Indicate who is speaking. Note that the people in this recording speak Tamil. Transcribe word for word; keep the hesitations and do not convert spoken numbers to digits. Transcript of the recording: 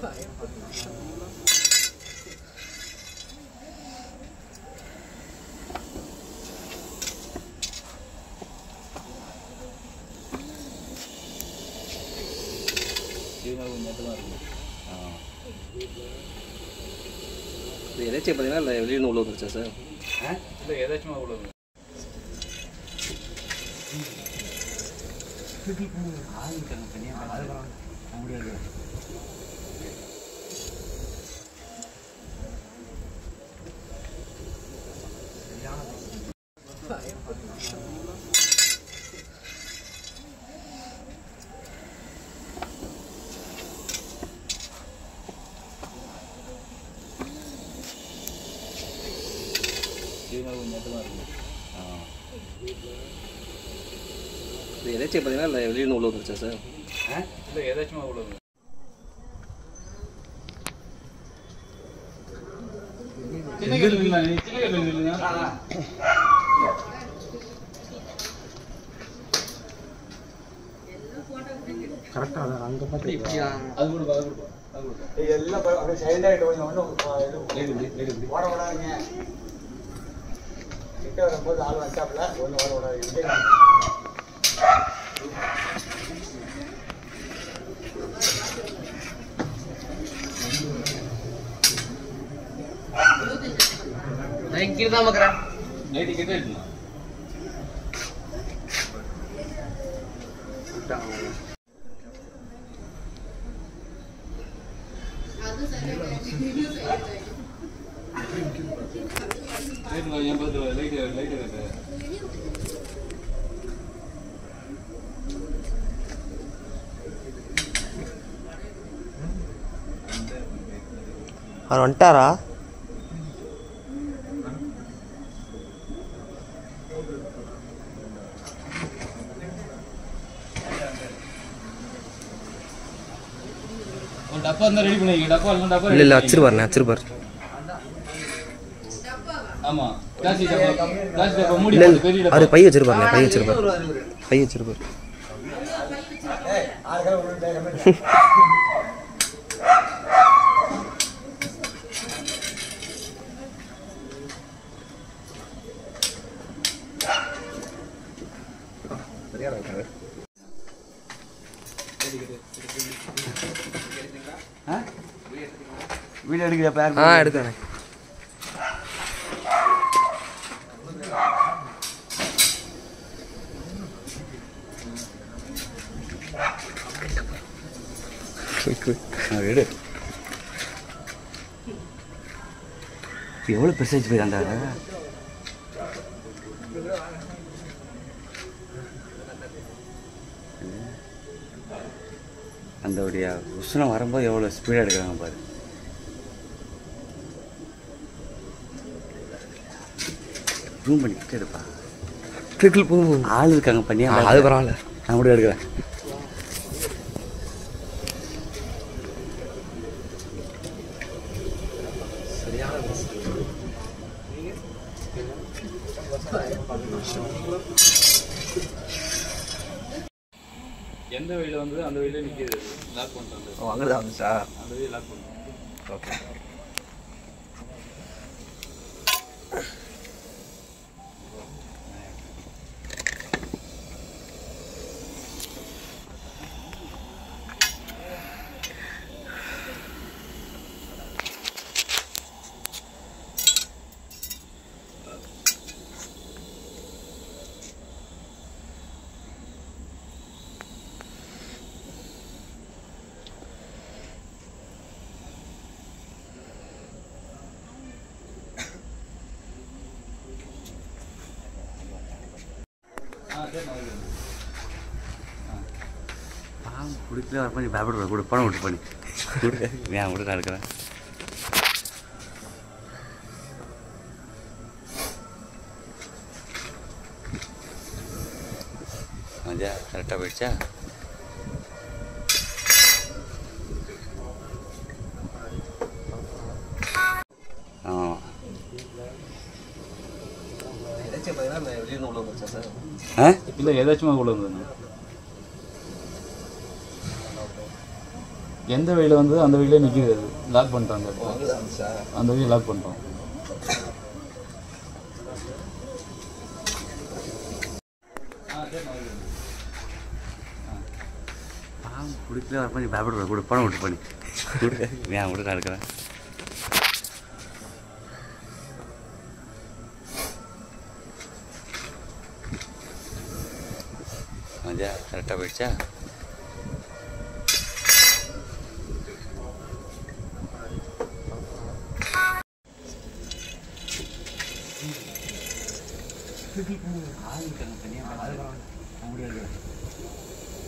Speaker 1: ஏதாச்சும் பார்த்தீங்கன்னா இல்லை வெளியே உள்ள வந்துருச்சா சார்?
Speaker 2: இல்லை ஏதாச்சும் உள்ள வந்து ஆளுக்காங்க தனியாக முடியாது.
Speaker 1: ஏதாச்சும் பார்த்தீங்கன்னா இல்லை வெளியே உள்ள வந்துருச்சா சார்?
Speaker 2: இல்லை ஏதாச்சும் உள்ள வந்து
Speaker 3: கரெக்டாக அதை அங்கே பார்த்து
Speaker 2: அது கூட
Speaker 3: எல்லாம் அப்படியே சைலண்டாகிட்டு கொஞ்சம் ஒன்றும் ஓட விடாதீங்க. கிட்ட வரும்போது ஆள் வச்சாப்புல ஒன்றும் ஓட விடாதீங்க.
Speaker 1: நான் இங்கே தான் பார்க்குறேன்.
Speaker 2: நைட்டு கிட்ட இருக்குமா? எண்பது லைட் லைட் இருக்கு.
Speaker 1: அவர் வந்துட்டாரா?
Speaker 2: டப்பா இருந்தா ரெடி பண்ணிங்க. டப்பா இல்ல டப்பா
Speaker 1: இல்லை இல்லை வச்சிருப்பாருண்ணே வச்சிருப்பார்.
Speaker 2: ஆமா காசி டப்பா காசி டப்பா மூடி பெரிய டப்பா.
Speaker 1: அவர் பை வச்சிருப்பாருண்ணே பை வச்சிருப்பார் பை வச்சிருப்பார்.
Speaker 3: வீடியோ எடுக்கிறப்ப
Speaker 1: ஆ எடுக்கிறேன்.
Speaker 3: எடு எவ்வளோ பெர்சன்டேஜ் போய் அந்த அந்த உடைய உஷ்ணம் வரும்போது எவ்வளோ ஸ்பீடாக எடுக்கிறாங்க பாரு. ஜூம் பண்ணி கிட்ட எடுப்பா.
Speaker 1: ட்ரிக்கிள் போகும்
Speaker 3: ஆள் இருக்காங்க பண்ணியா?
Speaker 1: அது பரவாயில்ல,
Speaker 3: நான் கூட எடுக்கிறேன்.
Speaker 2: எந்த வழியில் வந்தது அந்த வழியில் நிற்கிது. லாக் பண்ணிட்டு
Speaker 1: ஓ அங்கே தான் வந்துச்சா?
Speaker 2: அந்த வழியில் லாக் பண்ணுறோம்.
Speaker 1: ஓகே.
Speaker 3: குடிக்கல வர பண்ணி பயப்படுற கூட பணம் விட்டு பண்ணி கொடுக்க ஏன் கூட நான் எடுக்கிறேன். மஜா கரெக்டாக போயிடுச்சா? ஆமாம். ஆ
Speaker 2: இல்லை ஏதாச்சும் உள்ள வந்து எந்த வழியில் வந்து அந்த வழியிலே நிற்கிது அது லாக் பண்ணிட்டாங்க
Speaker 1: அங்கே வந்துச்சா?
Speaker 2: அந்த வழியை லாக் பண்ணிட்டோம்.
Speaker 3: பாம்பு பிடிக்கல வர கொஞ்சம் பயப்படுற கூட பணம் விட்டு பண்ணி கொடுக்க ஏன் கூட நான் இருக்கிறேன். மஜா கரெக்டாக போயிடுச்சா? ஆள் இருக்காங்க தனியாக முடியாது.